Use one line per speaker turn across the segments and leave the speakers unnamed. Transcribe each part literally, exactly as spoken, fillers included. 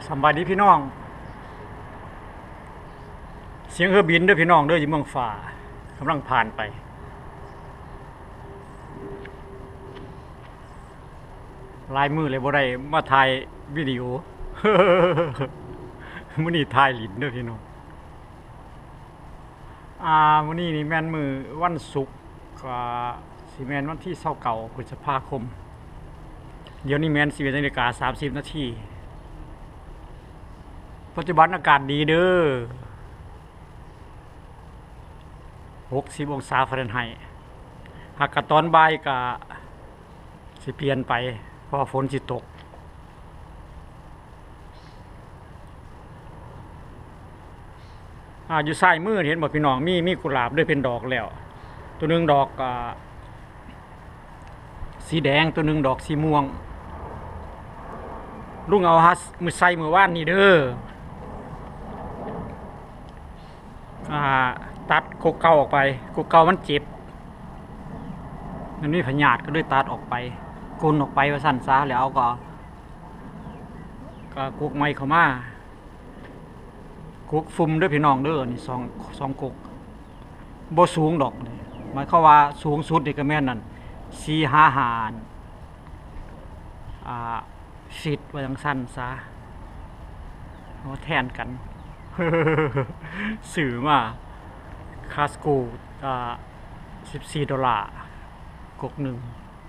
สบายดีพี่น้องเสียงเรือบินด้วยพี่น้องเด้ออยู่เมืองฝ่ากำลังผ่านไปลายมือเลยบ่ได้มาถ่ายวิดีโอ มื้อนี้ถ่ายลิ้นเด้อพี่น้องอ่ามื้อนี้นี่แม่นมือวันศุกร์ก็สิแม่นวันที่ยี่สิบเก้าพฤษภาคมเดี๋ยวนี้แม่นสิบเอ็ดนาฬิกาสามสิบนาทีปัจจุบันอากาศดีเด้อหกสิบองศาฟาเรนไฮต์หากกะตอนบ่ายก็สิเปลี่ยนไปเพราะฝนสิตกอ่าอยู่ซ้ายมือเห็นบ่พี่น้องมีมีกุหลาบด้วยเป็นดอกแล้วตัวนึงดอกอ่าสีแดงตัวนึงดอกสีม่วงลุงเอาฮัสมือใส่มือว่านนี่เด้ออ่าตัดกกเก่าออกไปกกเก่ามันเจ็บมันมีพยาธิก็เลยตัดออกไปกลนออกไปว่าสั่นซะแล้วก็ก็กกไม้เข้ามากกฟุ่มด้วยพี่น้องเด้อนี่สองสองกกบ่สูงดอกหมายความว่าสูงสุดนี่ก็แม่นนั่นสี่ห้าหานอ่าสิทธิ์ว่าจังสั้นซะเอาแทนกัน สื่อมาคาสโกอ่าสิบสี่ดอลลาร์กกหนึ่ง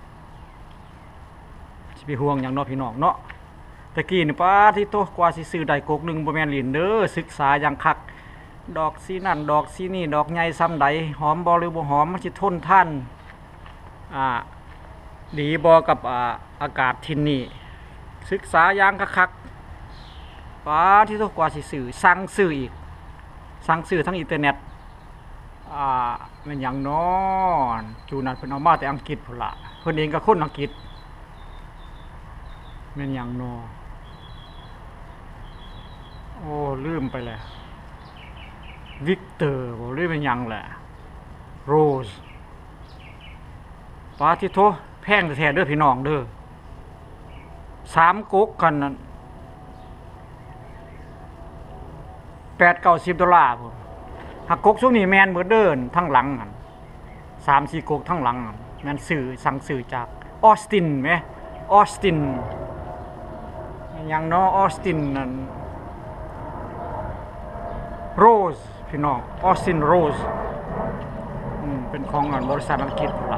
สิไปห่วงอย่างเนาะพี่น้องเนาะตะกี้นี่ป้าที่โตกว่าสิซื้อได้กกหนึ่งบ่แม่นลิ้นเด้อศึกษาอย่างคักดอกสีนั่นดอกสีนี่ดอกใหญ่ซ้ำใดหอมบ่หรือบ่หอมมันสิทนท่านอ่าดีบ่กับอ่าอากาศที่นี่ศึกษาอย่างคักๆป้าที่โตกว่าสิซื้อสั่งซื้ออีกสั่งซื้อทั้งอินเทอร์เน็ตอ่าแม่นหยังน้อจูนั่นเพิ่นเอามาแต่อังกฤษพุ่นล่ะเพิ่นเองก็คนอังกฤษแม่นหยังน้อโอ้ลืมไปแล้ววิกเตอร์บ่ลืมเป็นหยังแหละโรสป้าที่โทแพงแท้ๆเด้อพี่น้องเด้อสามก๊กกันนั่นแปดเก้าสิบดอลลาร์พุ่นหักก๊กช่วงนี้แมนเบิดเดินทั้งหลังนั่นสามสี่ก๊กทั้งหลังนั่นแมนสื่อสั่งสื่อจากออสตินไหมออสตินยังเนาะออสตินนั่นโรสพี่น้องออสตินโรสเป็นของบริษัทอังกฤษละ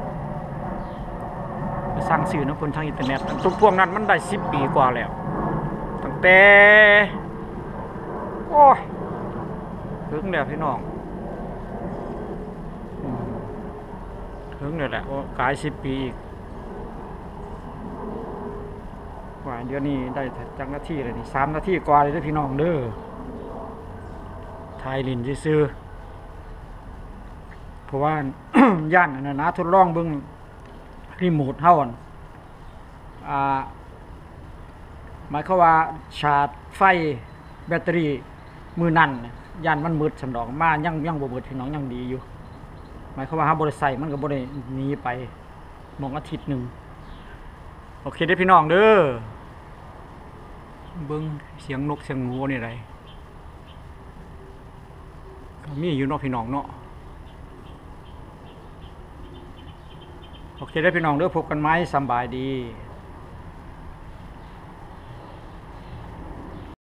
ไปสั่งสื่อนะคนทางอินเทอร์เน็ตทุกพวกนั้นมันได้สิบปีกว่าแล้วตั้งแต่โอ้ยถึงแล้วพี่น้องถึงเลยแหละกายสิบปีอีกกว่าเดี๋ยวนี้ได้จังนาทีเลยนี่สามนาทีกว่าเลยนะพี่น้องเด้อไทยลินซื้อเพราะว่า ย่านนะนะทดลองเบิ้งรีโมทเท่ากันอ่าหมายความว่าชาร์จไฟแบตเตอรี่มือนั่นย่านมันมืดสำดอกมายังยังบ่เบิดพี่น้องยังดีอยู่หมายความว่าหาบ่ได้ใส่มันก็บ่ได้หนีไปมองอาทิตย์หนึ่งโอเคได้พี่น้องเด้อเบิ่งเสียงนกเสียงงูนี่ไรก็มีอยู่เนาะพี่น้องเนาะโอเคได้พี่น้องเด้อพบกันไหมสบายดี